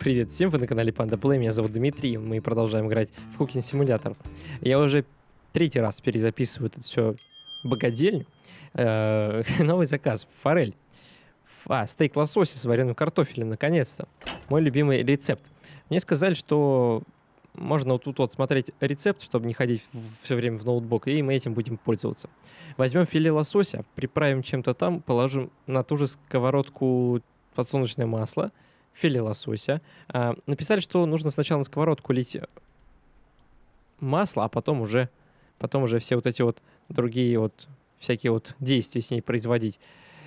Привет всем, вы на канале Panda Play, меня зовут Дмитрий, мы продолжаем играть в Cooking Simulator. Я уже третий раз перезаписываю это все богадельню. Новый заказ, форель. Стейк лосося с вареным картофелем, наконец-то. Мой любимый рецепт. Мне сказали, что можно вот тут вот смотреть рецепт, чтобы не ходить все время в ноутбук, и мы этим будем пользоваться. Возьмем филе лосося, приправим чем-то там, положим на ту же сковородку подсолнечное масло, филе лосося. Написали, что нужно сначала на сковородку лить масло, а потом уже все вот эти вот другие вот всякие вот действия с ней производить.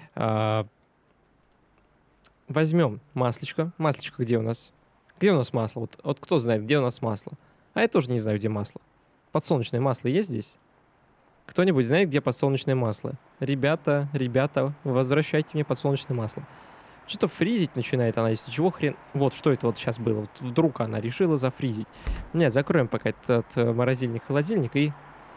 Возьмем маслечко. Маслечко где у нас? Где у нас масло? Вот кто знает, где у нас масло? А я тоже не знаю, где масло. Подсолнечное масло есть здесь? Кто-нибудь знает, где подсолнечное масло? Ребята, возвращайте мне подсолнечное масло. Что-то фризить начинает она, если чего хрен... Вот, что это вот сейчас было? Вот вдруг она решила зафризить. Нет, закроем пока этот морозильник-холодильник и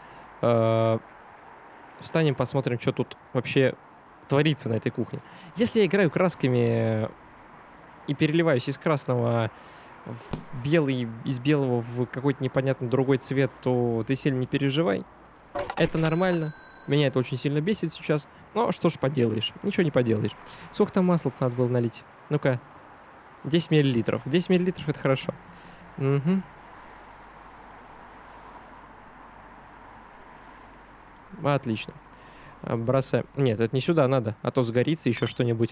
встанем, посмотрим, что тут вообще творится на этой кухне. Если я играю красками и переливаюсь из красного в белый, из белого в какой-то непонятный другой цвет, то ты сильно не переживай. Это нормально. Меня это очень сильно бесит сейчас. Но что ж поделаешь. Ничего не поделаешь. Сколько там масла надо было налить? Ну-ка. 10 миллилитров. 10 миллилитров это хорошо. Угу. Отлично. Бросаем. Нет, это не сюда надо. А то сгорится еще что-нибудь.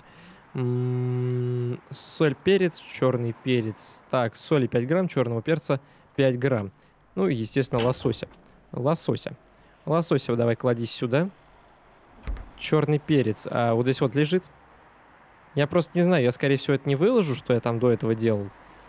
Соль, перец, черный перец. Так, соли 5 грамм, черного перца 5 грамм. Ну и, естественно, лосося. Лосося давай клади сюда. Черный перец. А вот здесь вот лежит. Я просто не знаю, я, скорее всего, это не выложу, что я там до этого делал.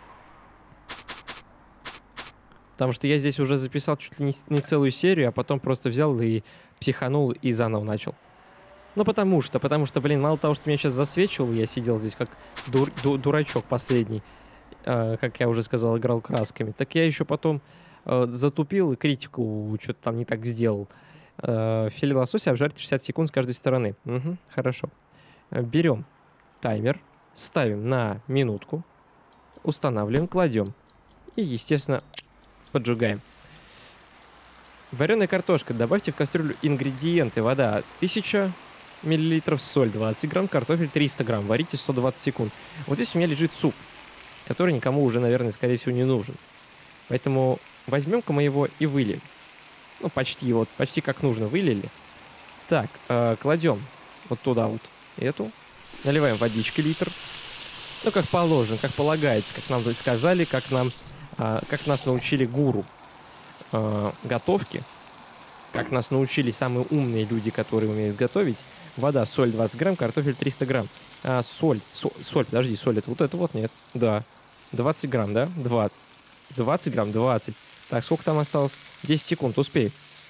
Потому что я здесь уже записал чуть ли не целую серию, а потом просто взял и психанул и заново начал. Ну, потому что, блин, мало того, что меня сейчас засвечивал, я сидел здесь как дурачок последний, как я уже сказал, играл красками, так я еще потом затупил и критику что-то там не так сделал. Филе лосося обжарить 60 секунд с каждой стороны. Угу, хорошо. Берем таймер, ставим на минутку, устанавливаем, кладем и, естественно, поджигаем. Вареная картошка. Добавьте в кастрюлю ингредиенты. Вода 1000 миллилитров, соль 20 грамм, картофель 300 грамм. Варите 120 секунд. Вот здесь у меня лежит суп, который никому уже, наверное, скорее всего, не нужен. Поэтому возьмем-ка мы его и выльем. Ну, почти как нужно вылили. Так, кладем вот туда вот эту. Наливаем водички литр. Ну, как положено, как полагается, как нам сказали, как нас научили гуру готовки. Как нас научили самые умные люди, которые умеют готовить. Вода, соль 20 грамм, картофель 300 грамм. Соль, подожди, соль это вот, нет. Да, 20 грамм, да? 20 грамм, 20. Так, сколько там осталось? 10 секунд, успей.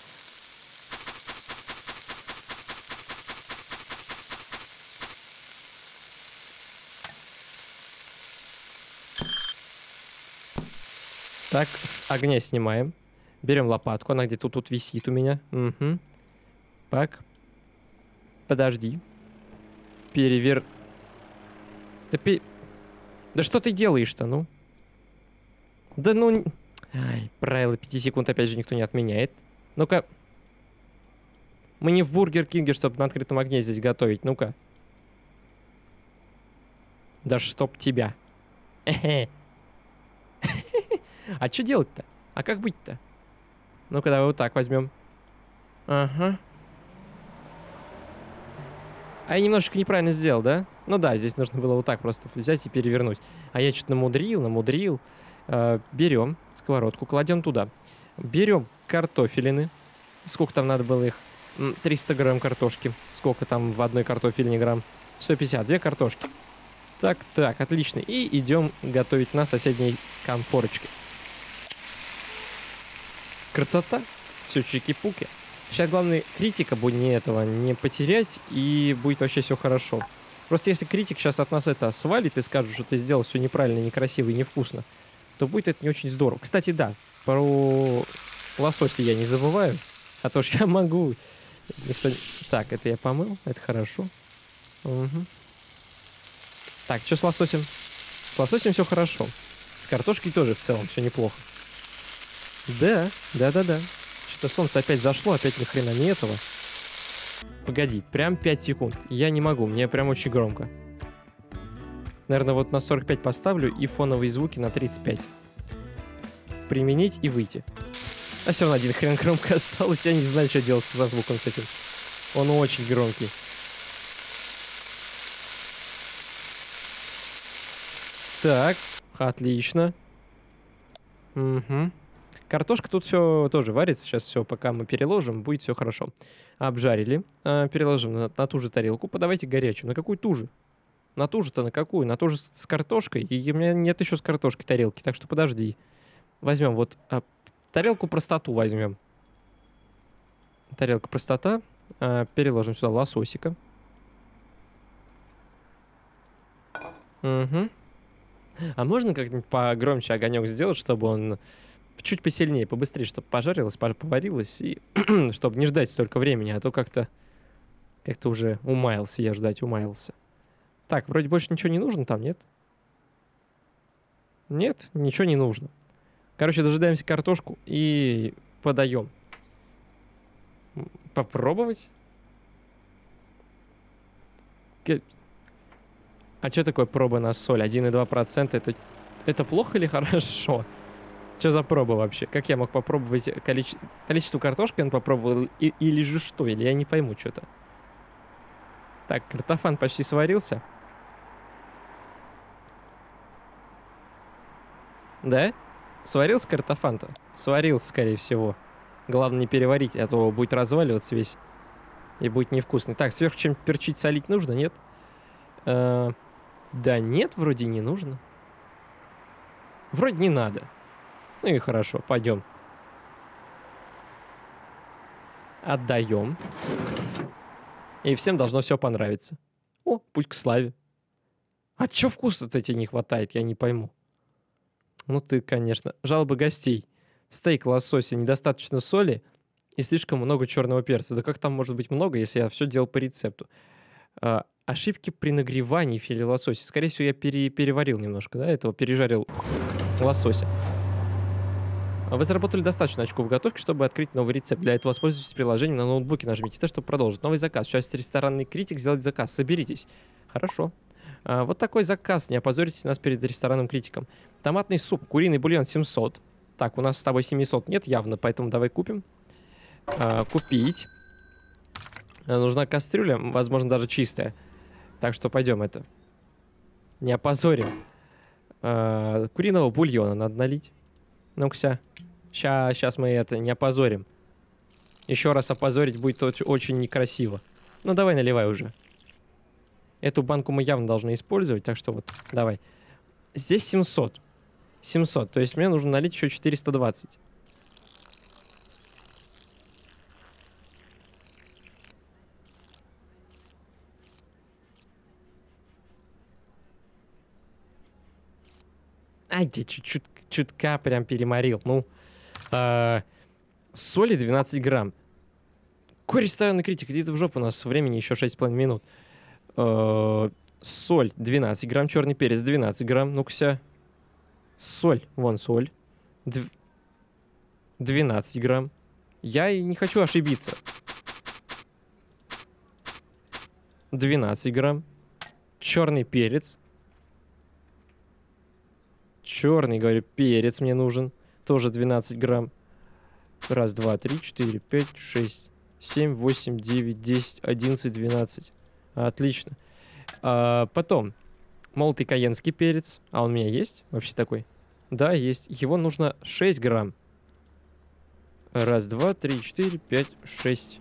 Так, с огня снимаем. Берем лопатку, она где-то тут висит у меня. Угу. Так. Подожди. Да что ты делаешь-то, ну? Да ну... Ай, правило 5 секунд опять же никто не отменяет. Ну-ка. Мы не в Бургер Кинге, чтобы на открытом огне здесь готовить. Ну-ка. Да чтоб тебя. А что делать-то? А как быть-то? Ну-ка, давай вот так возьмем. Ага. А я немножечко неправильно сделал, да? Ну да, здесь нужно было вот так просто взять и перевернуть. А я что-то намудрил. Берем сковородку, кладем туда. Берем картофелины. Сколько там надо было их? 300 грамм картошки. Сколько там в одной картофелине грамм? 150, 2 картошки. Так, отлично. И идем готовить на соседней конфорочке. Красота. Все чики-пуки. Сейчас главное критика будет не потерять, и будет вообще все хорошо. Просто если критик сейчас от нас это свалит и скажет, что ты сделал все неправильно, некрасиво и невкусно, то будет это не очень здорово. Кстати, да, про лосося я не забываю, а то ж я могу. Так, это я помыл, это хорошо. Угу. Так, что с лососем? С лососем все хорошо. С картошкой тоже в целом все неплохо. Да. Что-то солнце опять зашло, опять ни хрена не этого. Погоди, прям 5 секунд. Я не могу, мне прям очень громко. Наверное, вот на 45 поставлю и фоновые звуки на 35. Применить и выйти. А все равно один хрен громко осталось. Я не знаю, что делать со звуком с этим. Он очень громкий. Так, отлично. Угу. Картошка тут все тоже варится. Сейчас все, пока мы переложим, будет все хорошо. Обжарили. Переложим на ту же тарелку. Подавайте горячую. На какую ту же? На ту же-то на какую? На ту же с картошкой? И у меня нет еще с картошкой тарелки, так что подожди. Возьмем вот тарелку простоту возьмем. Тарелка простота. Переложим сюда лососика. Угу. А можно как-нибудь погромче огонек сделать, чтобы он чуть посильнее, побыстрее, чтобы пожарилось, поварилось, и чтобы не ждать столько времени, а то как-то уже умаялся я ждать, умаялся. Так, вроде больше ничего не нужно там, нет? Нет, ничего не нужно. Короче, дожидаемся картошку и подаем. Попробовать? А что такое проба на соль? 1,2%. Это плохо или хорошо? Что за проба вообще? Как я мог попробовать количество картошки он попробовал или же что? Или я не пойму что-то. Так, картофан почти сварился. Да? Сварился картофан-то? Сварился, скорее всего. Главное не переварить, а то будет разваливаться весь. И будет невкусный. Так, сверху чем перчить, солить нужно, нет? Да нет, вроде не нужно. Вроде не надо. Ну и хорошо, пойдем. Отдаем. И всем должно все понравиться. О, путь к славе. А чё вкуса-то тебе не хватает, я не пойму. Ну ты, конечно. Жалобы гостей. Стейк лосося, недостаточно соли и слишком много черного перца. Да как там может быть много, если я все делал по рецепту? Ошибки при нагревании филе лосося. Скорее всего, я переварил немножко, да, этого, пережарил лосося. Вы заработали достаточно очков в готовке, чтобы открыть новый рецепт. Для этого воспользуйтесь приложением на ноутбуке, нажмите Т, чтобы продолжить. Новый заказ. Сейчас ресторанный критик сделать заказ. Соберитесь. Хорошо. Вот такой заказ. Не опозорьтесь нас перед ресторанным критиком. Томатный суп, куриный бульон 700. Так, у нас с тобой 700 нет явно, поэтому давай купим. Купить. Нужна кастрюля, возможно, даже чистая. Так что пойдем это. Не опозорим. Куриного бульона надо налить. Ну-ка, сейчас мы это не опозорим. Еще раз опозорить будет очень некрасиво. Ну, давай наливай уже. Эту банку мы явно должны использовать, так что вот, давай. Здесь 700. 700, то есть мне нужно налить еще 420. Ай, ты чутка прям переморил. Ну, соли 12 грамм. Какой ресторанный критик? Иди ты в жопу, у нас времени еще 6,5 минут. Соль 12 грамм, черный перец 12 грамм. Ну-ка, соль, вон соль. 12 грамм. Я и не хочу ошибиться. 12 грамм. Черный перец. Черный, говорю, перец мне нужен. Тоже 12 грамм. Раз, два, три, 4, 5, 6, 7, 8, 9, 10, 11, 12. Отлично. Потом молотый кайенский перец. А он у меня есть вообще такой? Да, есть. Его нужно 6 грамм. Раз, два, три, 4, 5, 6.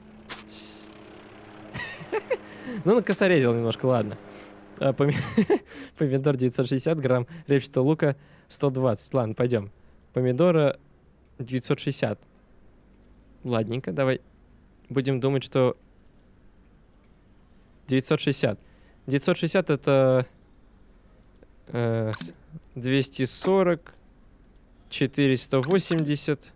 Ну, накосорезил немножко, ладно. Помидор 960 грамм. Репчатого лука 120. Ладно, пойдем. Помидора 960. Ладненько, давай. Будем думать, что 960. 960 это 240, 480.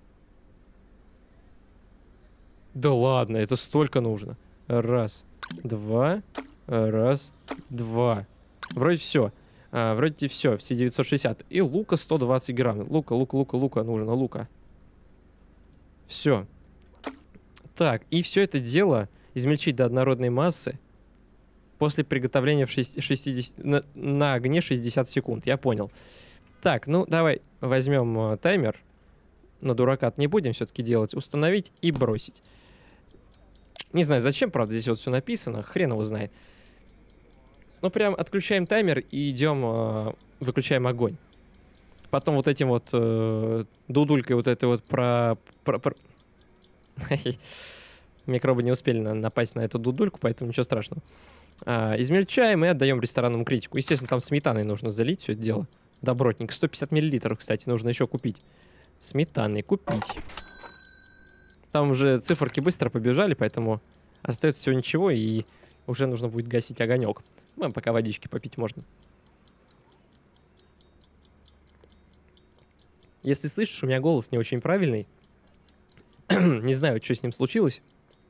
Да ладно, это столько нужно. Раз, два, раз, два. Вроде все. Вроде все 960. И лука 120 грамм. Лука нужно, лука. Все. Так, и все это дело измельчить до однородной массы после приготовления в 60, на огне 60 секунд. Я понял. Так, ну давай возьмем таймер. На дурака не будем все-таки делать. Установить и бросить. Не знаю, зачем, правда, здесь вот все написано. Хрен его знает. Ну, прям отключаем таймер и идем, выключаем огонь. Потом вот этим вот дудулькой вот этой вот Микробы не успели напасть на эту дудульку, поэтому ничего страшного. Измельчаем и отдаем ресторанному критику. Естественно, там сметаной нужно залить все это дело. Добротник. 150 миллилитров, кстати, нужно еще купить. Сметаны купить. Там уже циферки быстро побежали, поэтому остается всего ничего, и уже нужно будет гасить огонек. Ну, пока водички попить можно. Если слышишь, у меня голос не очень правильный. Не знаю, что с ним случилось.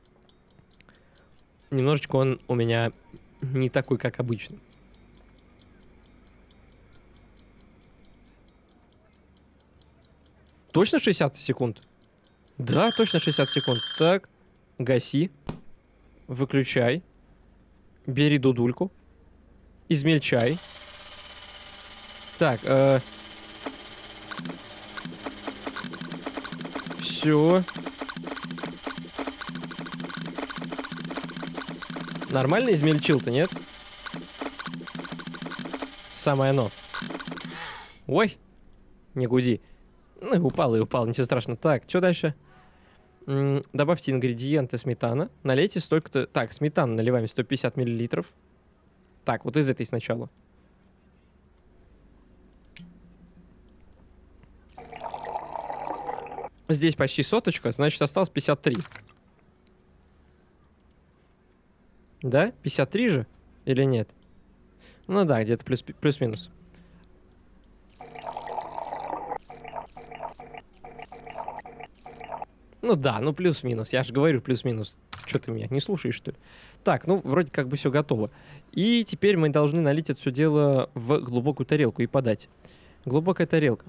Немножечко он у меня не такой, как обычно. Точно 60 секунд? Да, точно 60 секунд. Так, гаси. Выключай. Бери дудульку. Измельчай. Так, все. Нормально измельчил-то, нет? Самое оно. Ой, не гуди. Ну, упал и упал, ничего страшного. Так, что дальше? Добавьте ингредиенты сметана. Налейте столько-то... Так, сметану наливаем 150 миллилитров. Так, вот из этой сначала. Здесь почти соточка, значит, осталось 53. Да? 53 же? Или нет? Ну да, где-то плюс-минус. Ну да, ну плюс-минус. Я же говорю плюс-минус. Что ты меня не слушаешь, что ли? Так, ну вроде как бы все готово. И теперь мы должны налить это все дело в глубокую тарелку и подать. Глубокая тарелка.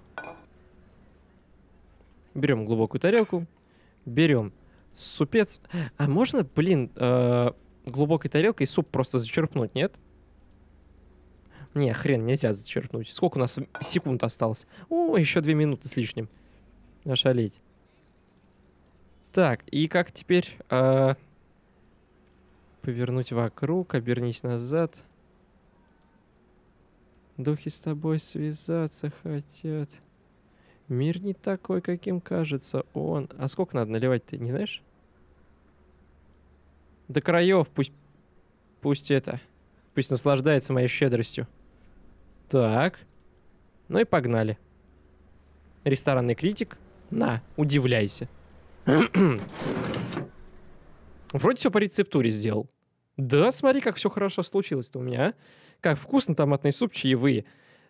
Берем глубокую тарелку. Берем супец. А можно, блин, глубокой тарелкой суп просто зачерпнуть, нет? Не, хрен, нельзя зачерпнуть. Сколько у нас секунд осталось? О, еще 2 минуты с лишним. Ошалеть. Так, и как теперь повернуть вокруг, обернись назад. Духи с тобой связаться хотят. Мир не такой, каким кажется он. А сколько надо наливать, ты не знаешь? До краев, пусть наслаждается моей щедростью. Так. Ну и погнали. Ресторанный критик. На, удивляйся. Вроде все по рецептуре сделал. Да, смотри, как все хорошо случилось-то у меня, а? Как вкусно томатный суп, чаевые.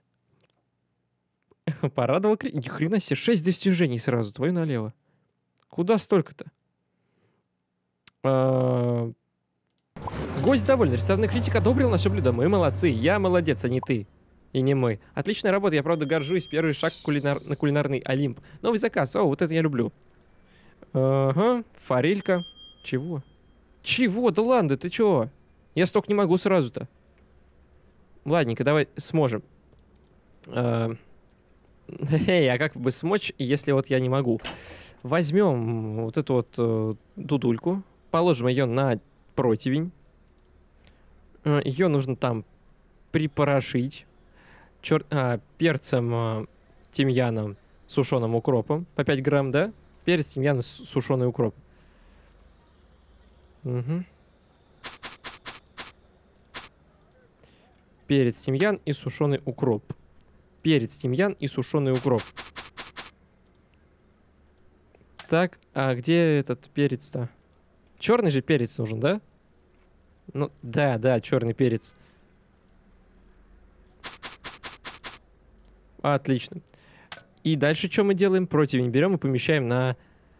Порадовал критик. Ни хрена себе, 6 достижений сразу, твою налево. Куда столько-то? Гость доволен. Ресторанный критик одобрил наше блюдо. Мы молодцы. Я молодец, а не ты. И не мы. Отличная работа. Я, правда, горжусь. Первый шаг на кулинарный Олимп. Новый заказ. О, вот это я люблю. Ага. Форелька. Чего? Чего? Да ладно, ты чего? Я столько не могу сразу-то. Ладненько, давай сможем. Эй, а как бы смочь, если вот я не могу? Возьмем вот эту вот дудульку. Положим ее на противень. Ее нужно там припорошить. Перцем, тимьяном, сушеным укропом. По 5 грамм, да? Перец, тимьян, сушеный укроп. Угу. Перец, тимьян и сушеный укроп. Перец, тимьян и сушеный укроп. Так, а где этот перец-то? Черный же перец нужен, да? Ну, да, черный перец. Отлично. И дальше что мы делаем? Противень берем и помещаем на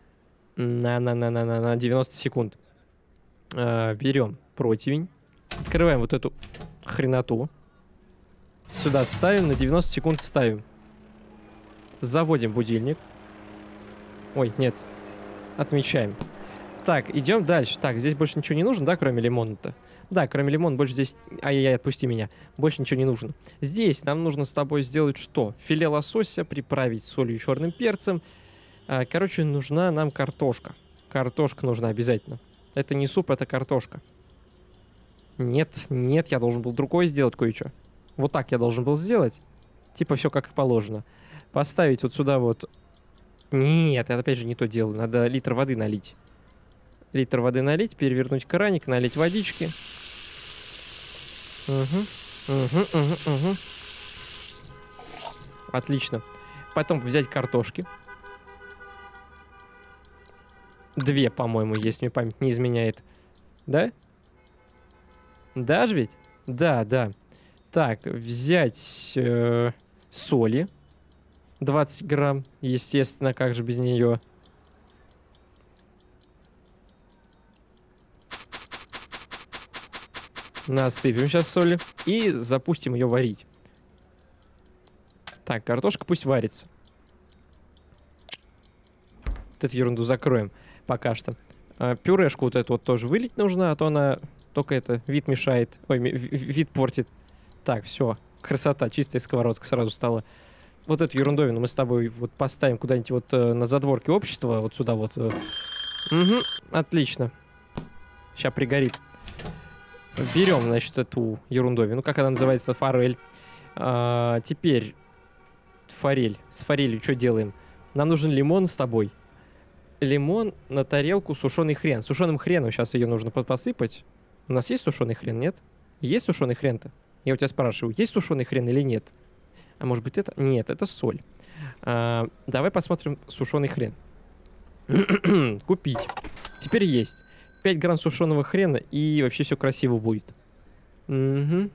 90 секунд. Берем противень. Открываем вот эту хреноту. Сюда ставим, на 90 секунд ставим. Заводим будильник. Ой, нет. Отмечаем. Так, идем дальше. Так, здесь больше ничего не нужно, да, кроме лимона-то? Да, кроме лимона больше здесь... Ай-яй-яй, отпусти меня. Больше ничего не нужно. Здесь нам нужно с тобой сделать что? Филе лосося приправить солью и черным перцем. Короче, нужна нам картошка. Картошка нужна обязательно. Это не суп, это картошка. Нет, нет, я должен был другое сделать кое-что. Вот так я должен был сделать. Типа все как положено. Поставить вот сюда вот... Нет, я опять же не то делаю. Надо литр воды налить. Литр воды налить, перевернуть краник, налить водички. Угу. Отлично. Потом взять картошки. 2, по-моему, есть, мне память не изменяет. Да? Да же ведь? Да, да. Так, взять соли. 20 грамм. Естественно, как же без нее. Насыпем сейчас соли и запустим ее варить. Так, картошка пусть варится. Вот эту ерунду закроем пока что. Пюрешку вот эту вот тоже вылить нужно, а то она только это вид мешает. Ой, вид портит. Так, все. Красота, чистая сковородка сразу стала. Вот эту ерундовину мы с тобой вот поставим куда-нибудь вот на задворке общества. Вот сюда вот. Угу, отлично. Сейчас пригорит. Берем, значит, эту ерундовину. Как она называется? Форель. Теперь форель. С форелью что делаем? Нам нужен лимон с тобой. Лимон на тарелку сушеный хрен. Сушеным хреном сейчас ее нужно посыпать. У нас есть сушеный хрен, нет? Есть сушеный хрен-то? Я у тебя спрашиваю, есть сушеный хрен или нет? А может быть это? Нет, это соль. Давай посмотрим сушеный хрен. Купить. Теперь есть. 5 грамм сушеного хрена, и вообще все красиво будет. Угу.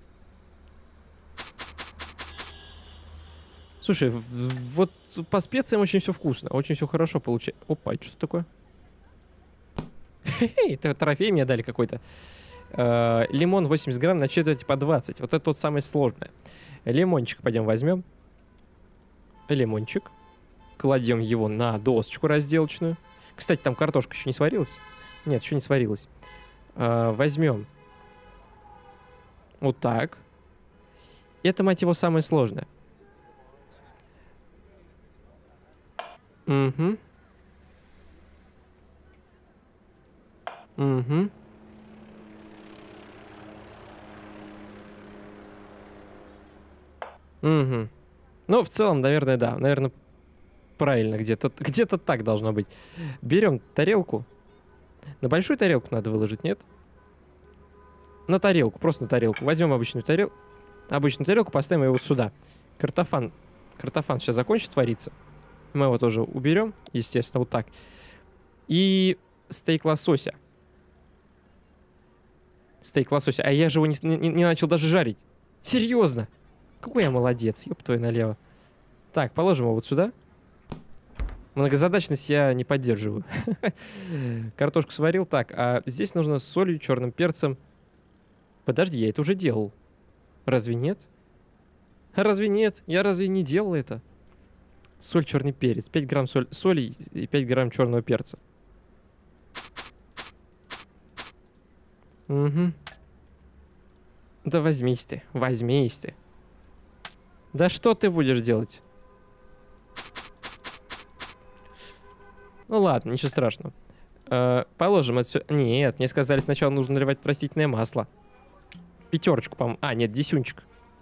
Слушай, вот по специям очень все вкусно, очень все хорошо получается. Опа, что такое? Хе-хе, это трофей мне дали какой-то. Лимон 80 грамм на четверть по 20. Вот это тот самый сложный. Лимончик пойдем возьмем. Лимончик. Кладем его на досочку разделочную. Кстати, там картошка еще не сварилась. Нет, еще не сварилась. Возьмем. Вот так. Это, мать его, самое сложное. Угу. Угу. Угу. Ну, в целом, наверное, да. Наверное, правильно где-то так должно быть. Берем тарелку. На большую тарелку надо выложить, нет? На тарелку, просто на тарелку. Возьмем обычную тарелку, поставим ее вот сюда. Картофан сейчас закончит вариться. Мы его тоже уберем, естественно, вот так. И стейк лосося. Стейк лосося. А я же его не начал даже жарить. Серьезно? Какой я молодец, ёб твою налево. Так, положим его вот сюда. Многозадачность я не поддерживаю. Картошку сварил. Так, а здесь нужно с солью, черным перцем. Подожди, я это уже делал. Разве нет? Разве нет? Я разве не делал это? Соль, черный перец. 5 грамм соли и 5 грамм черного перца. Угу. Да возьмись ты, возьмись ты. Да что ты будешь делать? Ну ладно, ничего страшного. Положим это все. Нет, мне сказали, сначала нужно наливать растительное масло. 5, по-моему. А, нет, 10.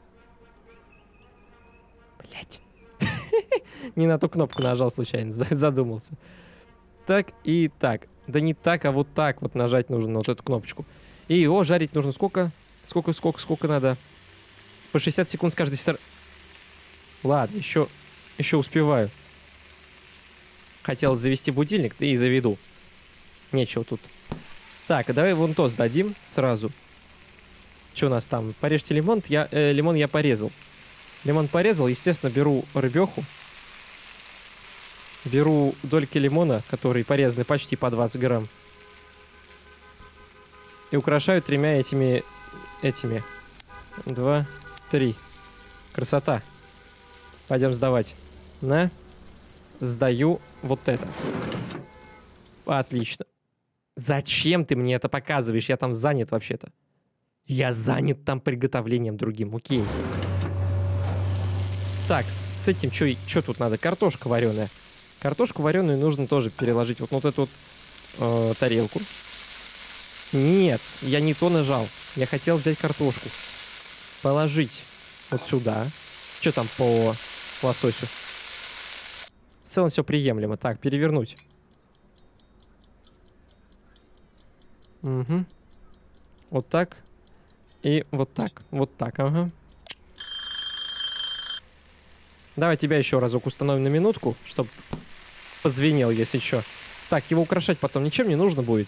Блять. Не на ту кнопку нажал случайно, задумался. Так и так. Да не так, а вот так вот нажать нужно на вот эту кнопочку. И его жарить нужно сколько? Сколько надо? По 60 секунд с каждой стороны. Ладно, еще успеваю. Хотел завести будильник, да и заведу. Нечего тут. Так, а давай вон то сдадим сразу. Что у нас там? Порежьте лимон. Лимон я порезал. Лимон порезал. Естественно, беру рыбеху. Беру дольки лимона, которые порезаны почти по 20 грамм. И украшаю 3 этими. 2, 3. Красота. Пойдем сдавать. На. Сдаю вот это. Отлично. Зачем ты мне это показываешь? Я там занят вообще-то. Я занят там приготовлением другим. Окей. Так, с этим что тут надо? Картошка вареная. Картошку вареную нужно тоже переложить вот на вот эту вот, тарелку. Нет, я не то нажал. Я хотел взять картошку. Положить вот сюда. Что там по лососю? В целом все приемлемо. Так, перевернуть. Угу. Вот так. И вот так. Вот так, ага. Давай тебя еще разок установим на минутку, чтобы позвенел, если что. Так, его украшать потом ничем не нужно будет.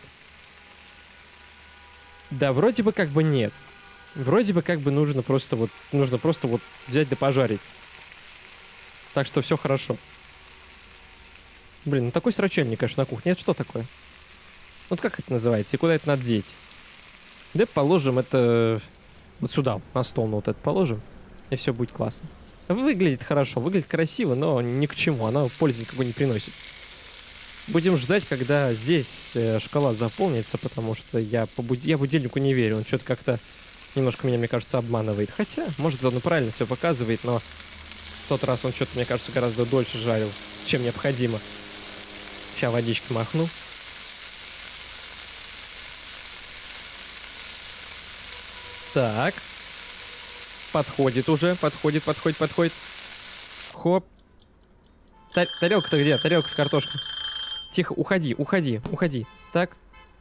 Да, вроде бы как бы нет. Вроде бы как бы нужно просто вот взять да пожарить. Так что все хорошо. Блин, ну такой срачельник, конечно, на кухне. Это что такое? Вот как это называется? И куда это надо деть? Да положим это вот сюда, на стол, ну вот это положим. И все будет классно. Выглядит хорошо, выглядит красиво, но ни к чему. Она пользы никакой не приносит. Будем ждать, когда здесь шкала заполнится, потому что я будильнику не верю. Он что-то как-то немножко меня, мне кажется, обманывает. Хотя, может, он и правильно все показывает, но в тот раз он что-то, мне кажется, гораздо дольше жарил, чем необходимо. Сейчас водички махну. Так. Подходит уже, подходит. Хоп. Тарелка-то где? Тарелка с картошкой. Тихо, уходи. Так.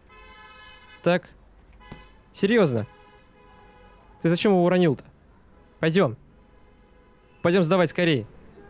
Серьезно? Ты зачем его уронил-то? Пойдем сдавать скорее.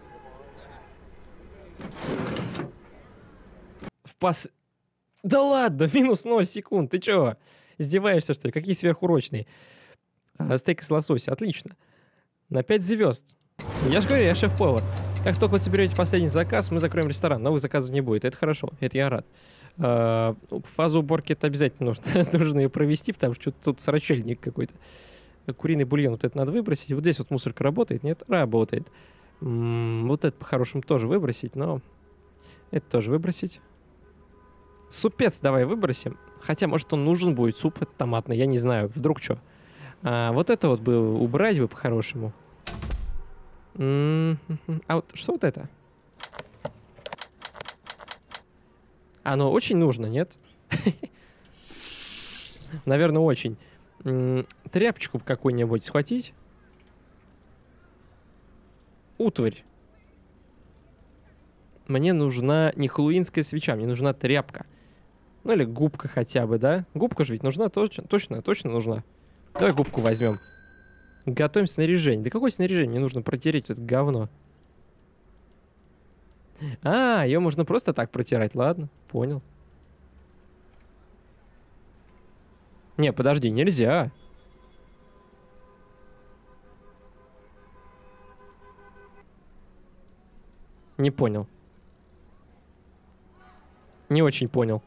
Да ладно, минус 0 секунд. Ты чего? Издеваешься, что ли? Какие сверхурочные? Стейк из лосося. Отлично. На 5 звезд. Я же говорю, я шеф-повар. Как только вы соберете последний заказ, мы закроем ресторан. Новых заказов не будет. Это хорошо. Это я рад. Фазу уборки это обязательно нужно ее провести, потому что тут срачельник какой-то. Куриный бульон. Вот это надо выбросить. Вот здесь вот мусорка работает. Нет? Работает. Вот это по-хорошему тоже выбросить, но... Это тоже выбросить. Супец давай выбросим. Хотя, может, он нужен будет. Суп томатный. Я не знаю. Вдруг что. Вот это вот бы убрать бы по-хорошему. А вот что вот это? Оно очень нужно, нет? Наверное, очень. Тряпочку какую-нибудь схватить. Утварь. Мне нужна не хэллоуинская свеча, мне нужна тряпка. Ну или губка хотя бы, да? Губка же ведь нужна, точно нужна. Давай губку возьмем. Готовим снаряжение. Да какое снаряжение? Мне нужно протереть это говно. Ее можно просто так протирать. Ладно, понял. Не, подожди, нельзя. Не понял. Не очень понял.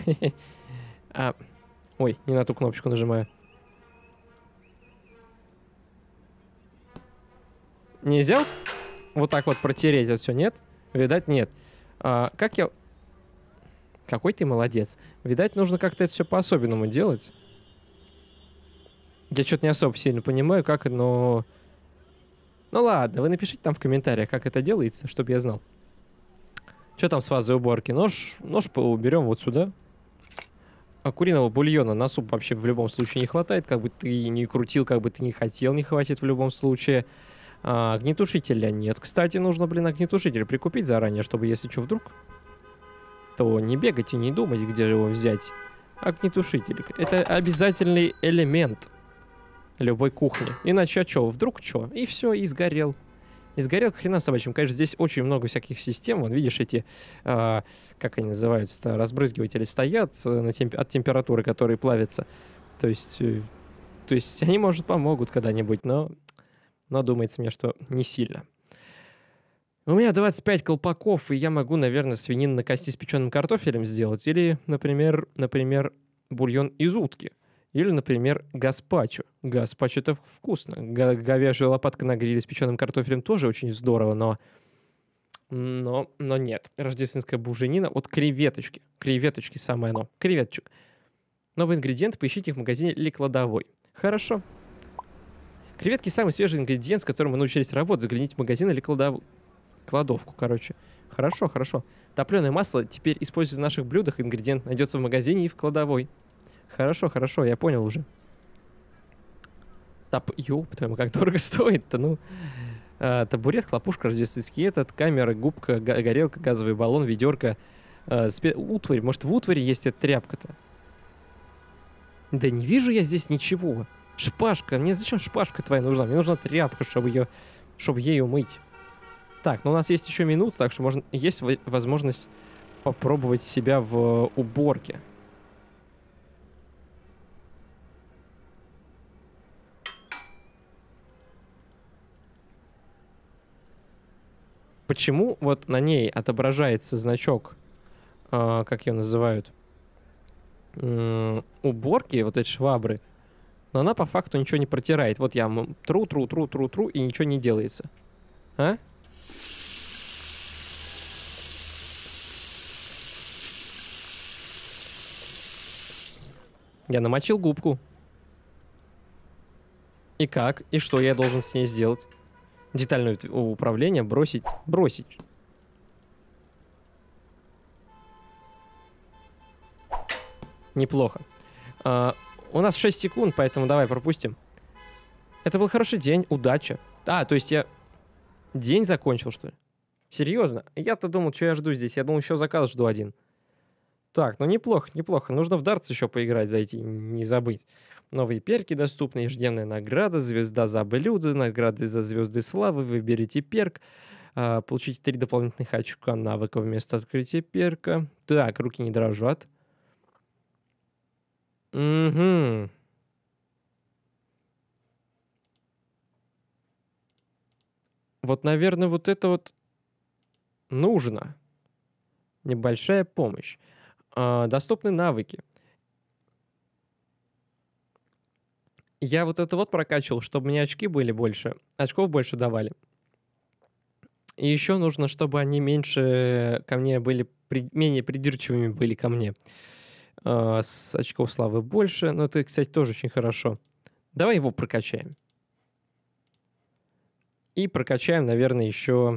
Ой, не на ту кнопочку нажимаю. Нельзя вот так вот протереть это все, нет? Видать, нет. Как я... Какой ты молодец. Видать, нужно как-то это все по-особенному делать. Я что-то не особо сильно понимаю, как, но... Ну ладно, вы напишите там в комментариях, как это делается, чтобы я знал. Что там с фазой уборки? Нож уберем вот сюда. А куриного бульона на суп вообще в любом случае не хватает. Как бы ты ни крутил, как бы ты ни хотел, не хватит в любом случае. Огнетушителя нет. Кстати, нужно, огнетушитель прикупить заранее, чтобы, если что, вдруг, то не бегать и не думать, где же его взять. Огнетушитель. Это обязательный элемент любой кухни. Иначе вдруг что? И все, и сгорел. И сгорел к хренам собачьим. Конечно, здесь очень много всяких систем. Вон, видишь, эти, как они называются, разбрызгиватели стоят от температуры, которые плавятся. То есть они, может, помогут когда-нибудь, но думается мне, что не сильно. У меня 25 колпаков, и я могу, наверное, свинину на кости с печеным картофелем сделать. Или, например, бульон из утки. Или, например, гаспачо. Гаспачо — это вкусно. Говяжья лопатка на гриле с печеным картофелем тоже очень здорово, но нет. Рождественская буженина. Вот креветочки. Креветочки самое оно. Креветочек. Новые ингредиенты поищите в магазине или кладовой. Хорошо. Креветки — самый свежий ингредиент, с которым мы научились работать. Загляните в магазин или кладовку, короче. Хорошо, хорошо. Топленое масло теперь используется в наших блюдах. Ингредиент найдется в магазине и в кладовой. Хорошо, хорошо, я понял уже. Ёп, твою, как дорого стоит-то, ну. Табурет, хлопушка, рождественский этот, камера, губка, горелка, газовый баллон, ведерко, утварь. Может, в утваре есть эта тряпка-то? Да не вижу я здесь ничего. Шпажка. Мне зачем шпажка твоя нужна? Мне нужна тряпка, чтобы ею мыть. Так, ну у нас есть еще минута, так что есть возможность попробовать себя в уборке. Почему вот на ней отображается значок, как ее называют, уборки, вот эти швабры, но она по факту ничего не протирает. Вот я тру, и ничего не делается. А? Я намочил губку. И как? И что я должен с ней сделать? Детальное управление бросить. Бросить. Неплохо. У нас 6 секунд, поэтому давай пропустим. Это был хороший день, удача. То есть я день закончил, что ли? Серьезно? Я-то думал, что я жду здесь. Я думал, еще заказ жду один. Так, ну неплохо, неплохо. Нужно в дартс еще поиграть, зайти, не забыть. Новые перки доступны, ежедневная награда, звезда за блюдо, награды за звезды славы. Выберите перк. Получите 3 дополнительных очка навыка вместо открытия перка. Так, руки не дрожат. Угу. Вот, наверное, вот это вот нужно. Небольшая помощь. Доступны навыки. Я вот это вот прокачивал, чтобы мне очки были больше, очков больше давали. И еще нужно, чтобы они меньше ко мне были, менее придирчивыми были ко мне. С очков славы больше. Но это, кстати, тоже очень хорошо. Давай его прокачаем. И прокачаем, наверное, еще...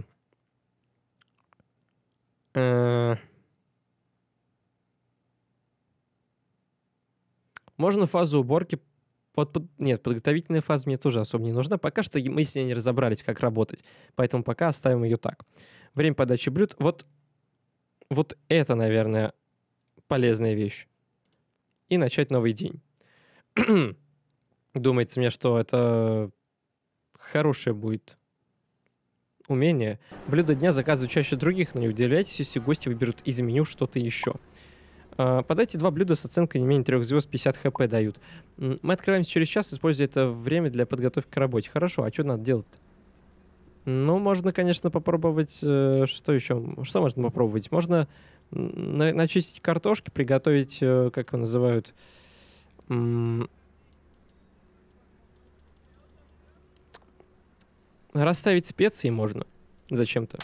Можно фазу уборки... Нет, подготовительная фаза мне тоже особо не нужна. Пока что мы с ней не разобрались, как работать. Поэтому пока оставим ее так. Время подачи блюд. Вот это, наверное, полезная вещь. И начать новый день. Думается мне, что это хорошее будет умение. Блюдо дня заказывают чаще других, но не удивляйтесь, если гости выберут из меню что-то еще. Подайте 2 блюда с оценкой не менее 3 звезд, 50 хп дают. Мы открываемся через час, используя это время для подготовки к работе. Хорошо, а что надо делать-то? Ну, можно, конечно, попробовать... Что еще? Что можно попробовать? Можно начистить картошки, приготовить, как его называют... Расставить специи можно. Зачем-то.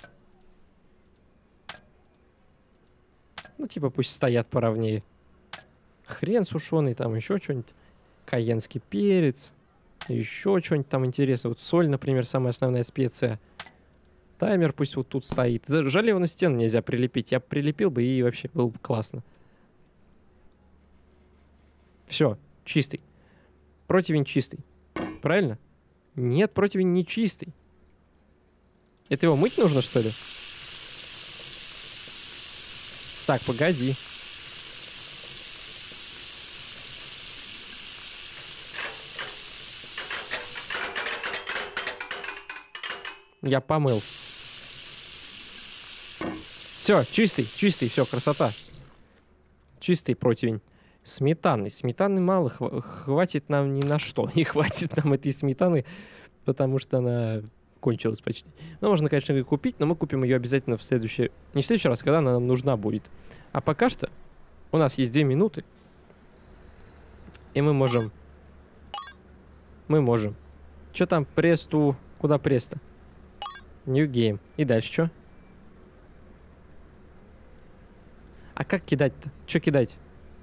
Ну, типа, пусть стоят поровнее. Хрен сушеный, там еще что-нибудь. Каенский перец. Еще что-нибудь там интересное. Вот соль, например, самая основная специя. Таймер пусть вот тут стоит. Жаль, его на стену нельзя прилепить. Я прилепил бы, и вообще было бы классно. Все, чистый. Противень чистый. Правильно? Нет, противень не чистый. Это его мыть нужно, что ли? Так, погоди. Я помыл. Все, чистый, все, красота. Чистый противень. Сметаны. Сметаны мало, хватит нам ни на что. Не хватит нам этой сметаны, потому что она кончилась почти. Ну, можно, конечно, ее купить, но мы купим ее обязательно в следующий... Не в следующий раз, когда она нам нужна будет. А пока что у нас есть 2 минуты. И мы можем. Мы можем. Что там? Престу. Куда преста? New game. И дальше что? А как кидать-то? Что кидать?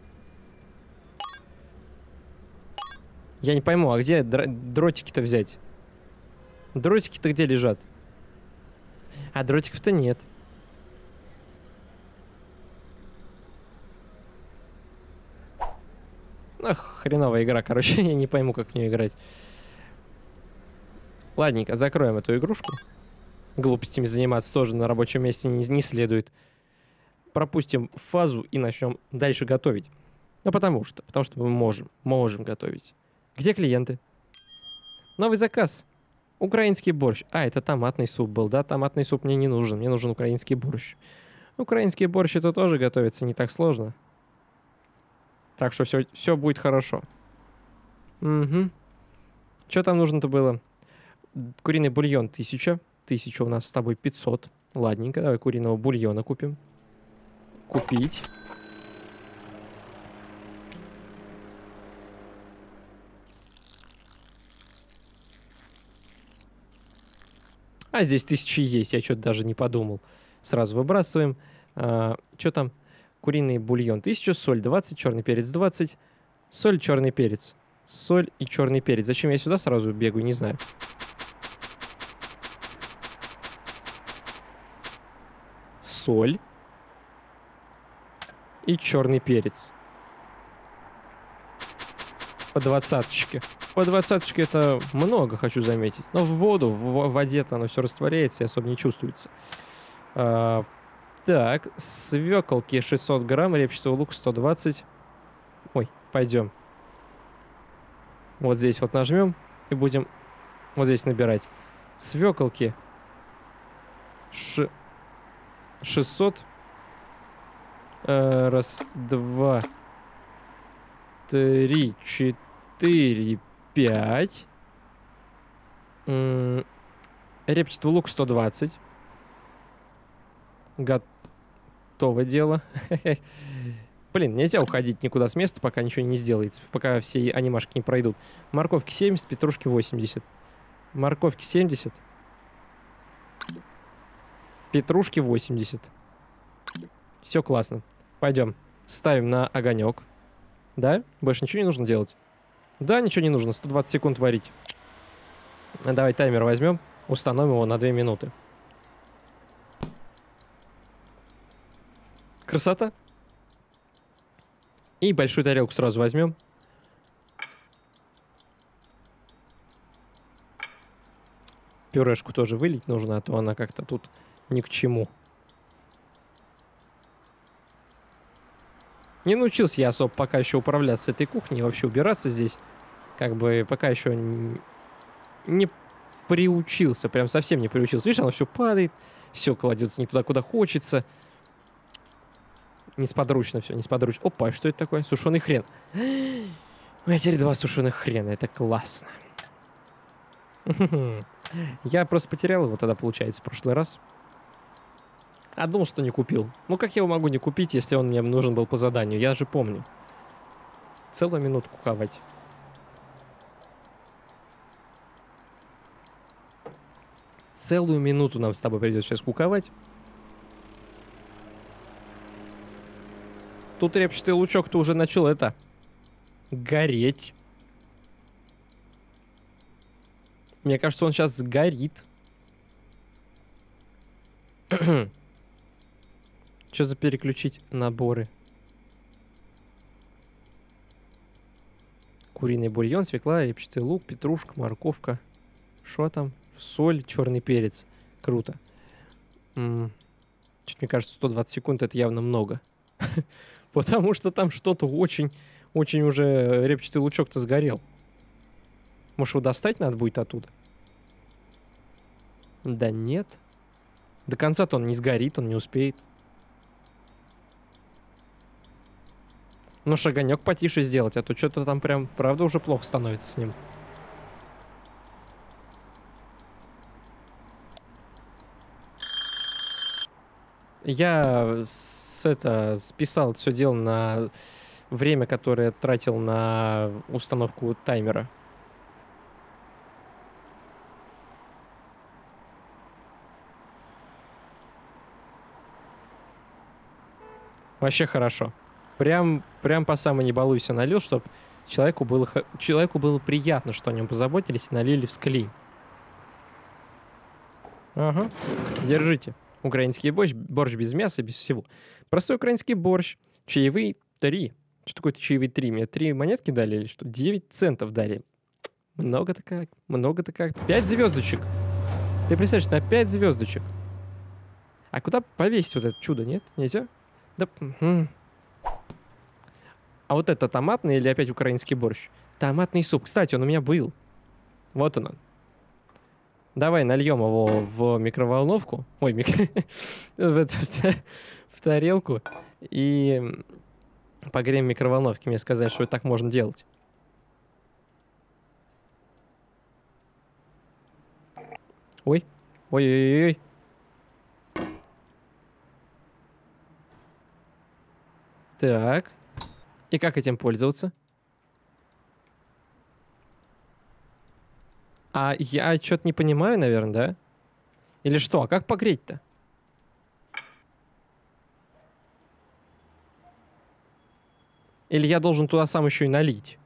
Я не пойму, а где дротики-то взять? Дротики-то где лежат? А дротиков-то нет. Ах, хреновая игра, короче. Я не пойму, как в нее играть. Ладненько, закроем эту игрушку. Глупостями заниматься тоже на рабочем месте не следует. Пропустим фазу и начнем дальше готовить. Ну, потому что мы можем готовить. Где клиенты? Новый заказ. Украинский борщ. А, это томатный суп был, да? Томатный суп мне не нужен. Мне нужен украинский борщ. Украинский борщ это тоже готовится не так сложно. Так что все будет хорошо. Угу. Что там нужно-то было? Куриный бульон 1000. 1000 у нас с тобой 500. Ладненько, давай куриного бульона купим. Купить. А здесь 1000 есть, я что-то даже не подумал. Сразу выбрасываем. Что там? Куриный бульон 1000, соль 20, черный перец 20. Соль, черный перец. Соль и черный перец. Зачем я сюда сразу бегаю, не знаю. Соль. И черный перец. По 20-очке. По 20-очке это много, хочу заметить. Но в воду, в воде-то оно все растворяется и особо не чувствуется. Так, свеколки 600 грамм, репчатого лука 120. Ой, пойдем. Вот здесь вот нажмем и будем вот здесь набирать. Свеколки 600. Раз, два, три, четыре, 5. Репчатый лук 120. Готово дело. Блин, нельзя уходить никуда с места, пока ничего не сделается. Пока все анимашки не пройдут. Морковки 70, петрушки 80. Морковки 70. Петрушки 80. Все классно. Пойдем. Ставим на огонек. Да? Больше ничего не нужно делать? Да, ничего не нужно. 120 секунд варить. Давай таймер возьмем. Установим его на 2 минуты. Красота. И большую тарелку сразу возьмем. Пюрешку тоже вылить нужно, а то она как-то тут ни к чему. Не научился я особо пока еще управляться с этой кухней, вообще убираться здесь. Как бы пока еще не приучился, прям совсем не приучился. Видишь, оно все падает, все кладется не туда, куда хочется. Несподручно все, несподручно. Опа, что это такое? Сушеный хрен. У меня теперь 2 сушеных хрена, это классно. Я просто потерял его тогда, получается, в прошлый раз. А думал, что не купил. Ну как я его могу не купить, если он мне нужен был по заданию? Я же помню. Целую минуту куковать. Целую минуту нам с тобой придется сейчас куковать. Тут репчатый лучок-то уже начал это... гореть. Мне кажется, он сейчас сгорит. Что за переключить наборы? Куриный бульон, свекла, репчатый лук, петрушка, морковка. Что там? Соль, черный перец. Круто. Чуть мне кажется, 120 секунд это явно много. Потому что там что-то очень уже репчатый лучок-то сгорел. Может, его достать надо будет оттуда? Да нет. До конца-то он не сгорит, он не успеет. Ну, огонек потише сделать, а то что-то там прям, правда, уже плохо становится с ним. Я списал все дело на время, которое я тратил на установку таймера. Вообще хорошо. Прям по самой не балуйся налил, чтобы человеку было приятно, что о нем позаботились и налили в склей. Ага, держите. Украинский борщ без мяса, без всего. Простой украинский борщ. Чаевые 3. Что такое чаевые 3? Мне 3 монетки дали или что? 9 центов дали. Много-то как, много-то как. 5 звездочек. Ты представляешь, на 5 звездочек. А куда повесить вот это чудо, нет? Нельзя? Да. А вот это томатный или опять украинский борщ? Томатный суп. Кстати, он у меня был. Вот он. Давай нальем его в микроволновку. Ой, в тарелку. И погреем в микроволновке. Мне сказали, что так можно делать. Ой. Ой-ой-ой. Так. И как этим пользоваться? А я что-то не понимаю, наверное, да? Или что? А как погреть-то? Или я должен туда сам еще и налить?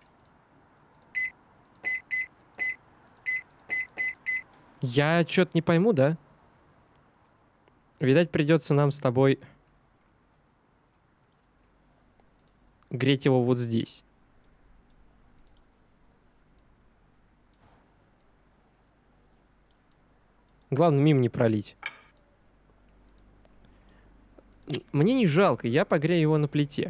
Я что-то не пойму, да? Видать, придется нам с тобой греть его вот здесь. Главное, мимо не пролить. Мне не жалко, я погрею его на плите.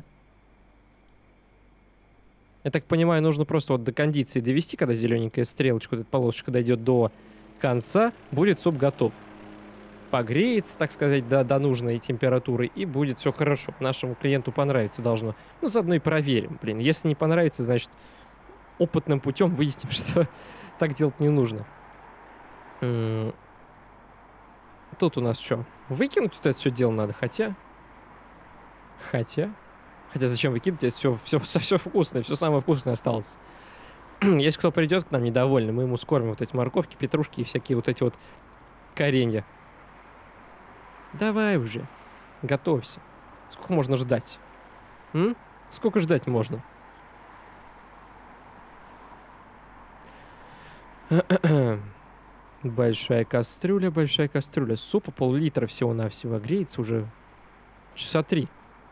Я так понимаю, нужно просто вот до кондиции довести, когда зелененькая стрелочка, вот эта полосочка дойдет до конца, будет суп готов. Погреется, так сказать, до нужной температуры, и будет все хорошо. Нашему клиенту понравится должно. Ну, заодно и проверим, блин. Если не понравится, значит, опытным путем выясним, что так делать не нужно. Тут у нас что? Выкинуть вот это все дело надо, хотя зачем выкидывать, если все вкусное, все самое вкусное осталось. Если кто придет к нам недовольный, мы ему скормим вот эти морковки, петрушки и всякие вот эти вот коренья. Давай уже, готовься. Сколько можно ждать? Сколько ждать можно? Большая кастрюля. Супа пол-литра всего-навсего. Греется уже часа 3.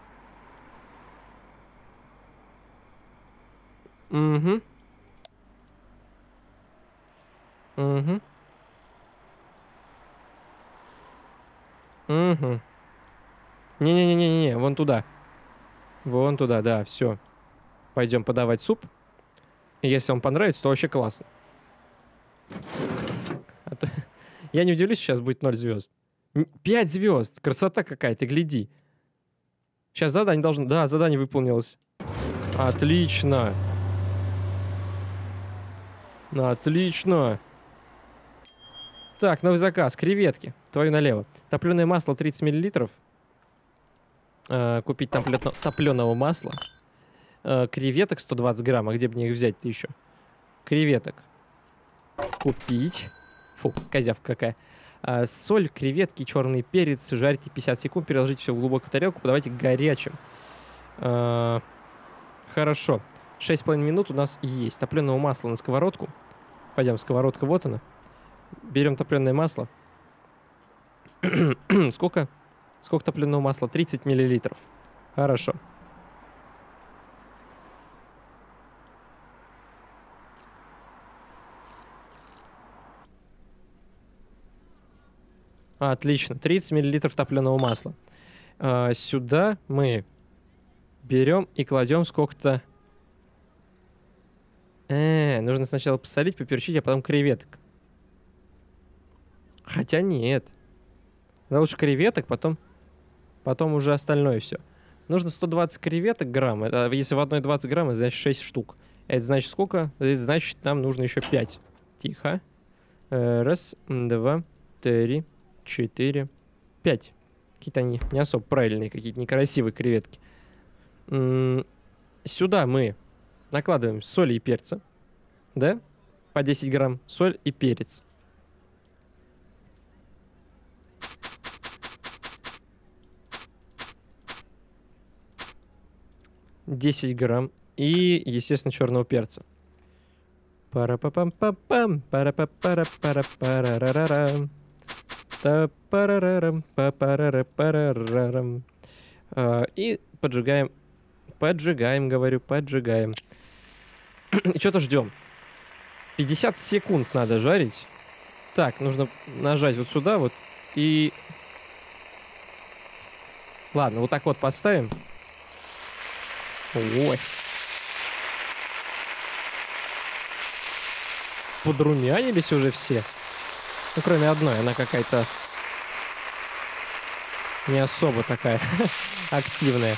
Угу. Не-не-не-не-не, вон туда. Вон туда, да, все. Пойдем подавать суп. И если вам понравится, то вообще классно. Я не удивлюсь, сейчас будет 0 звезд. 5 звезд. Красота какая-то, гляди. Сейчас задание должно... Да, задание выполнилось. Отлично. Отлично. Так, новый заказ. Креветки. Твою налево. Топленое масло 30 мл. Купить топленого масла. Креветок 120 грамм. А где бы мне их взять-то еще? Креветок. Купить. Фу, козявка какая. Соль, креветки, черный перец. Жарьте 50 секунд. Переложите все в глубокую тарелку. Подавайте горячим. Хорошо. 6,5 минут у нас есть. Топленого масла на сковородку. Пойдем, сковородка, вот она. Берем топленое масло. Сколько топленого масла? 30 миллилитров. Хорошо. Отлично. 30 миллилитров топленого масла. Сюда мы берем и кладем сколько-то... нужно сначала посолить, поперчить, а потом креветок. Хотя нет. Да лучше креветок, потом уже остальное все. Нужно 120 креветок грамм. Это, если в одной 20 грамм, это значит 6 штук. Это значит сколько? Это значит, нам нужно еще 5. Тихо. Раз, два, три, 4, 5. Какие-то они не особо правильные, какие-то некрасивые креветки. Сюда мы накладываем соль и перца. Да? По 10 грамм соль и перец. $10 грамм. И, естественно, черного перца. Пара-па-пам-па-пам, пара-па-пара-пара-пара-рарарам. Та-парарарам, па-парара-парарарам. И поджигаем. Поджигаем, говорю, поджигаем. И что-то ждем. 50 секунд надо жарить. Так, нужно нажать вот сюда вот. И... Ладно, вот так вот поставим. Ой. Подрумянились уже все. Ну, кроме одной. Она какая-то не особо такая активная.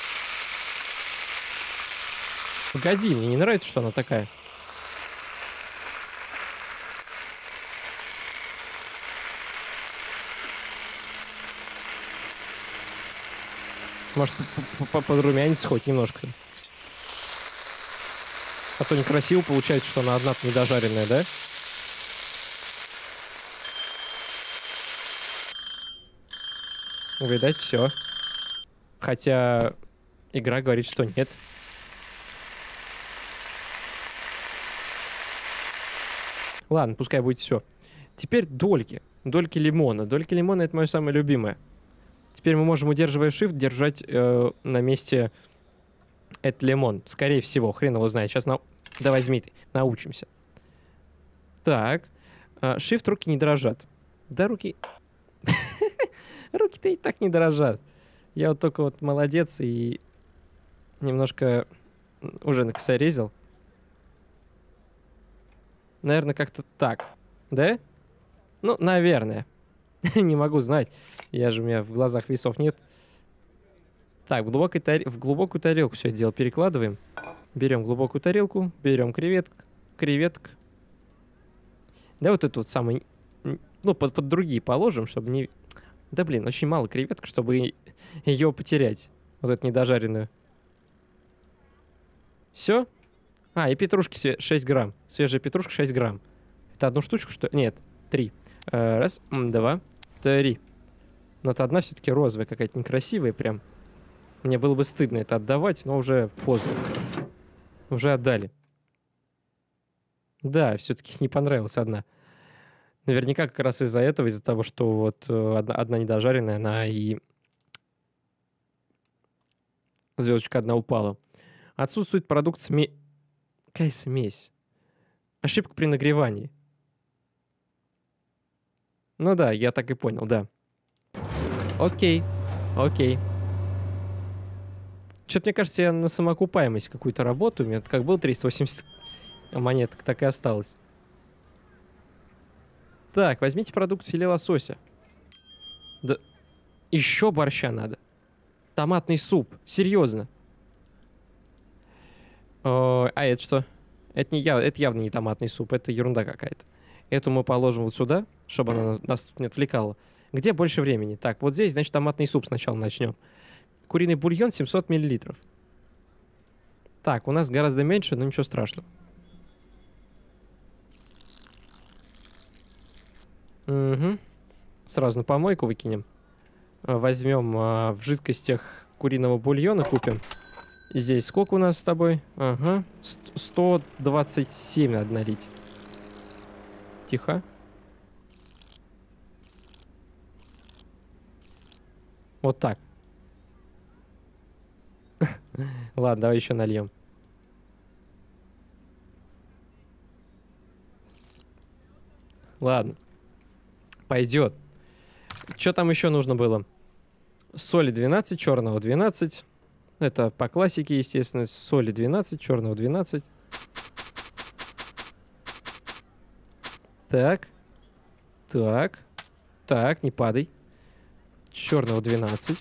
Погоди, мне не нравится, что она такая. Может, подрумянится хоть немножко. А то некрасиво получается, что она одна-то недожаренная, да? Видать, все. Хотя игра говорит, что нет. Ладно, пускай будет все. Теперь дольки. Дольки лимона. Дольки лимона — это мое самое любимое. Теперь мы можем, удерживая Shift, держать на месте этот лимон. Скорее всего, хрен его знает. Сейчас да возьми ты, научимся. Так. Shift, руки не дрожат. Да, руки... Руки-то и так не дрожат. Я вот только вот молодец и немножко уже накосорезил. Наверное, как-то так. Да? Ну, наверное. Не могу знать. У меня в глазах весов нет. Так, в глубокую тарелку все это дело перекладываем. Берем глубокую тарелку, берем креветок. Да, вот эту вот самый... Ну, под другие положим, чтобы не... Да, блин, очень мало креветок, чтобы ее потерять. Вот эту недожаренную. Все? И петрушки 6 грамм. Свежая петрушка 6 грамм. Это одну штучку, что... Нет, 3. Раз, два, 3. Но это одна все-таки розовая какая-то некрасивая прям. Мне было бы стыдно это отдавать, но уже поздно. Уже отдали. Да, все-таки не понравилась одна. Наверняка как раз из-за этого, из-за того, что вот одна недожаренная, она и... Звездочка одна упала. Отсутствует продукт Какая смесь? Ошибка при нагревании. Ну да, я так и понял, да. Окей. Что-то, мне кажется, я на самоокупаемость какую-то работаю. У меня как было 380 монеток, так и осталось. Так, возьмите продукт филе лосося. Да, еще борща надо. Томатный суп. Серьезно. А это что? Это явно не томатный суп, это ерунда какая-то. Эту мы положим вот сюда, чтобы она нас тут не отвлекала. Где больше времени? Так, вот здесь, значит, томатный суп сначала начнем. Куриный бульон 700 мл. Так, у нас гораздо меньше, но ничего страшного. Угу. Сразу на помойку выкинем. Возьмем в жидкостях куриного бульона, купим. Здесь сколько у нас с тобой? Ага. 127 надо налить. Тихо. Вот так. Ладно, давай еще нальем. Ладно. Пойдет. Что там еще нужно было? Соли 12, черного 12. Это по классике, естественно. Соли 12, черного 12. Так. Так. Так, не падай. Черного 12.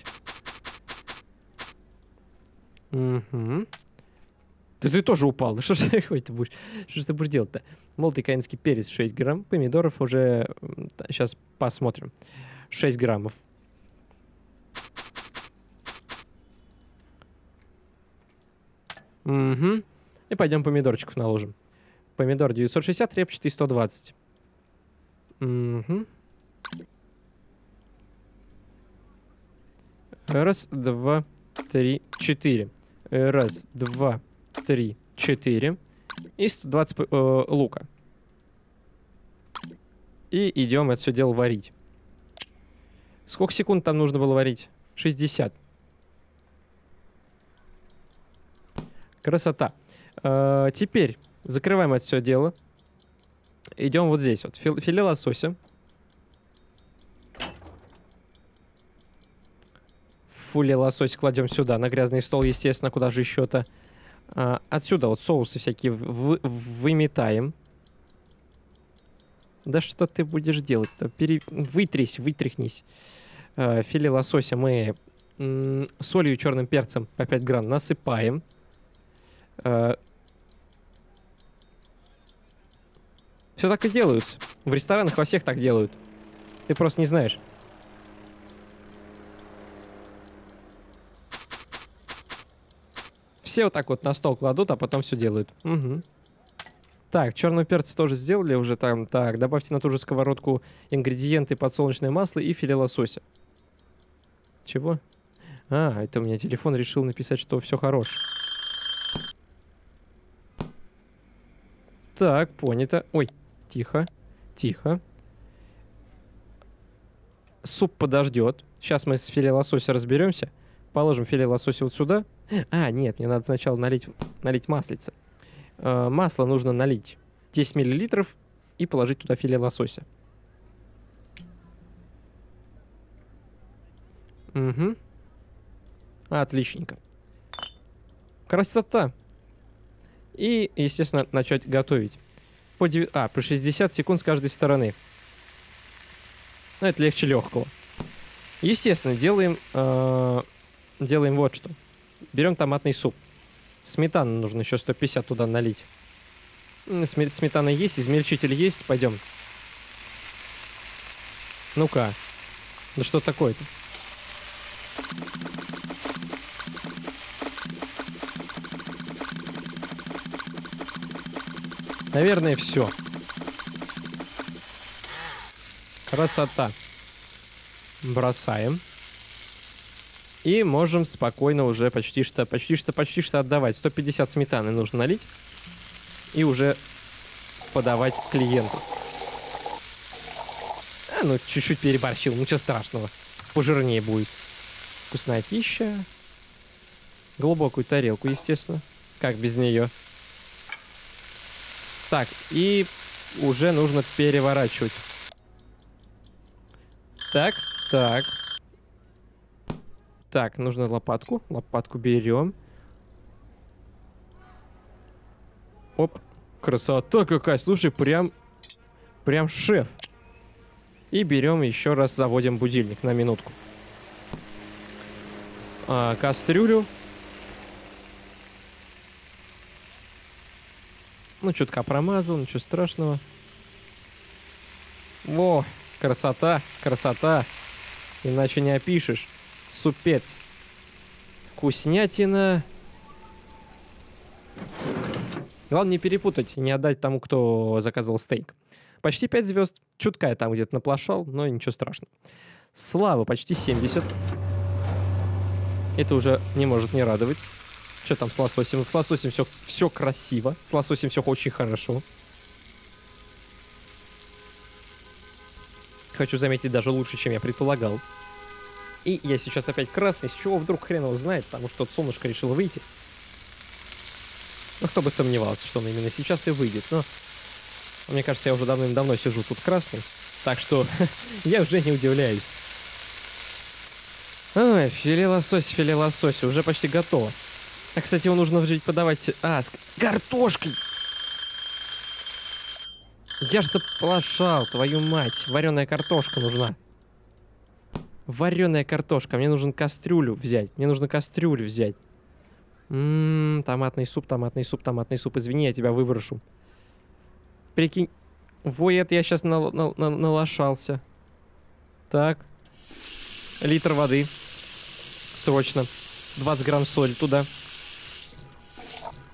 Угу. Ты тоже упал. Да что ж ты будешь? Что ж ты будешь делать-то? Молотый каенский перец 6 грамм. Помидоров уже... Сейчас посмотрим. 6 граммов. Угу. И пойдем помидорчиков наложим. Помидор 960, репчатый 120. Угу. Раз, два, три, четыре. Раз, два, три, четыре. И 120 лука. И идем это все дело варить. Сколько секунд там нужно было варить? 60. Красота. Теперь закрываем это все дело. Идем вот здесь вот. Филе лосося. Филе лосося кладем сюда, на грязный стол, естественно, куда же еще-то. Отсюда вот соусы всякие выметаем. Да что ты будешь делать-то? Вытряхнись. Филе лосося мы солью и черным перцем по 5 грамм насыпаем. Все так и делаются. В ресторанах во всех так делают. Ты просто не знаешь. Все вот так вот на стол кладут, а потом все делают. Угу. Так, черного перца тоже сделали уже там. Так, добавьте на ту же сковородку ингредиенты: подсолнечное масло и филе лосося. Чего? Это у меня телефон решил написать, что все хорош. Так, понято. Ой, тихо, тихо. Суп подождет. Сейчас мы с филе лосося разберемся. Положим филе лосося вот сюда. Нет, мне надо сначала налить маслица. Масло нужно налить 10 мл и положить туда филе лосося. Угу. Отличненько. Красота. И, естественно, начать готовить. По 60 секунд с каждой стороны. Это легче легкого. Естественно, делаем вот что. Берем томатный суп. Сметану нужно еще 150 туда налить. Сметана есть, измельчитель есть. Пойдем. Ну-ка. Да что такое-то? Наверное, все. Красота. Бросаем. И можем спокойно уже почти что отдавать. 150 сметаны нужно налить. И уже подавать клиенту. Ну, чуть-чуть переборщил. Ничего страшного. Пожирнее будет. Вкуснотища. Глубокую тарелку, естественно. Как без нее. Так, и уже нужно переворачивать. Так. Так, нужно лопатку. Лопатку берем. Оп. Красота какая. Слушай, прям шеф. И берем еще раз, заводим будильник на минутку. Кастрюлю. Ну, чутка промазал, ничего страшного. О, красота, красота. Иначе не опишешь. Супец. Вкуснятина. Главное не перепутать, не отдать тому, кто заказывал стейк. Почти 5 звезд. Чутка я там где-то наплошал, но ничего страшного. Слава почти 70. Это уже не может не радовать. Что там с лососем? С лососем все красиво. С лососем все очень хорошо. Хочу заметить, даже лучше, чем я предполагал. И я сейчас опять красный. С чего вдруг хрен его знает? Потому что солнышко решило выйти. Ну, кто бы сомневался, что он именно сейчас и выйдет. Но мне кажется, я уже давным-давно сижу тут красный. Так что я уже не удивляюсь. Ой, филе лосося. Уже почти готово. А, кстати, его нужно вжить подавать... с картошкой! Я же доплошал, твою мать. Вареная картошка нужна. Вареная картошка. Мне нужно кастрюлю взять. Томатный суп. Извини, я тебя выброшу. Прикинь. Во, это я сейчас налошался. Так. Литр воды. Срочно. 20 грамм соли туда.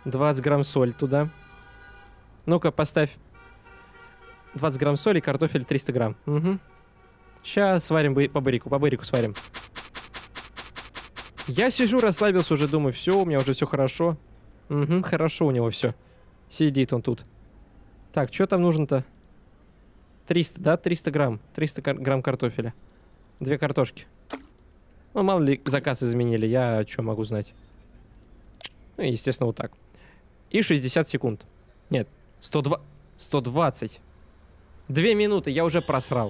20 грамм соль туда. Ну-ка, поставь 20 грамм соли, картофель 300 грамм. Угу. Сейчас сварим по бырику сварим. Я сижу, расслабился уже, думаю, все, у меня уже все хорошо. Угу, хорошо у него все. Сидит он тут. Так, что там нужно-то? 300, да? 300 грамм. 300 грамм картофеля. 2 картошки. Ну, мало ли заказ изменили, я что могу знать. Ну, естественно, вот так. И 60 секунд. Нет, 120. 2 минуты, я уже просрал.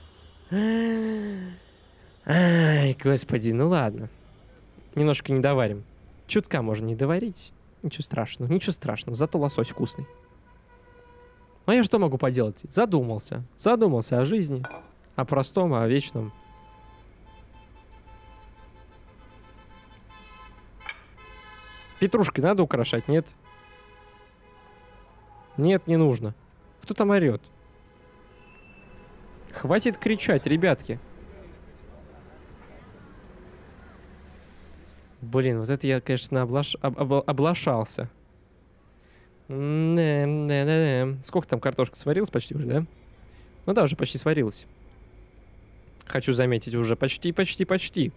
Ай, господи, ну ладно. Немножко не доварим. Чутка можно не доварить. Ничего страшного, ничего страшного. Зато лосось вкусный. Ну, я что могу поделать? Задумался. Задумался о жизни. О простом, о вечном. Петрушкой надо украшать, нет? Нет, не нужно. Кто там орет? Хватит кричать, ребятки. Блин, вот это я, конечно, облашался. Сколько там картошка сварилась? Почти уже, да? Ну да, уже почти сварилась. Хочу заметить, уже почти.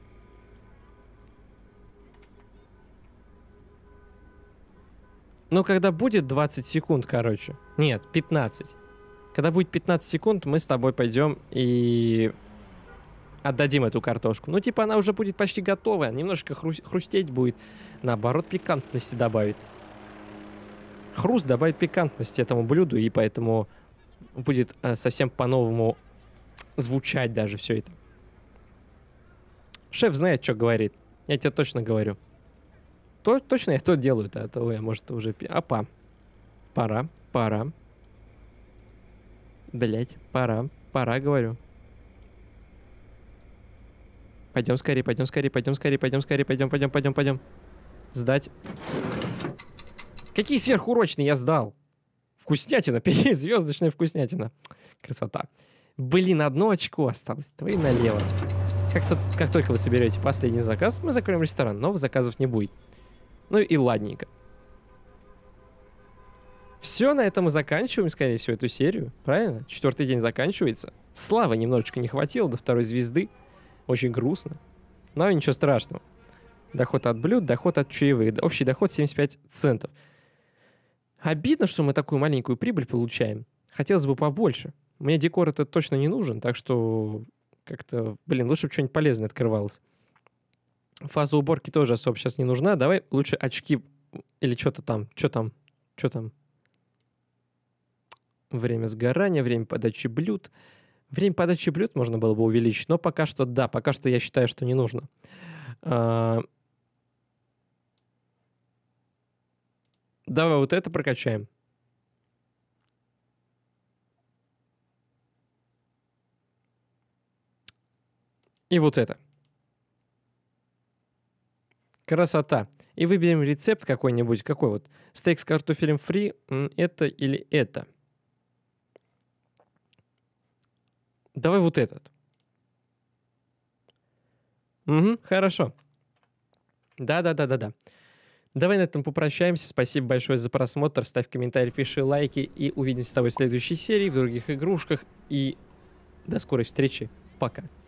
Ну, когда будет 20 секунд, короче. Нет, 15. Когда будет 15 секунд, мы с тобой пойдем и отдадим эту картошку. Ну, типа, она уже будет почти готовая. Немножко хрустеть будет. Наоборот, пикантности добавит. Хруст добавит пикантности этому блюду, и поэтому будет совсем по-новому звучать даже все это. Шеф знает, что говорит. Я тебе точно говорю. Точно я то делаю, а то я, может, уже... Опа. Пора. Блять, пора, говорю. Пойдем скорее. Пойдем. Сдать. Какие сверхурочные я сдал? Вкуснятина, 5-звездочная вкуснятина. Красота. Блин, 1 очко осталось. Твои налево. Как только вы соберете последний заказ, мы закроем ресторан. Новых заказов не будет. Ну и ладненько. Все, на этом мы заканчиваем, скорее всего, эту серию. Правильно? 4-й день заканчивается. Славы немножечко не хватило до 2-й звезды. Очень грустно. Но ничего страшного. Доход от блюд, доход от чаевых. Общий доход 75 центов. Обидно, что мы такую маленькую прибыль получаем. Хотелось бы побольше. Мне декор это точно не нужен, так что как-то, лучше бы что-нибудь полезное открывалось. Фаза уборки тоже особо сейчас не нужна. Давай лучше очки или что-то там. Что там? Время сгорания, время подачи блюд. Время подачи блюд можно было бы увеличить, но пока что да, пока что я считаю, что не нужно. Давай вот это прокачаем. И вот это. Красота. И выберем рецепт какой-нибудь. Какой вот? Стейк с картофелем фри. Это или это? Давай вот этот. Угу, хорошо. Да. Давай на этом попрощаемся. Спасибо большое за просмотр. Ставь комментарий, пиши лайки. И увидимся с тобой в следующей серии, в других игрушках. И до скорой встречи. Пока.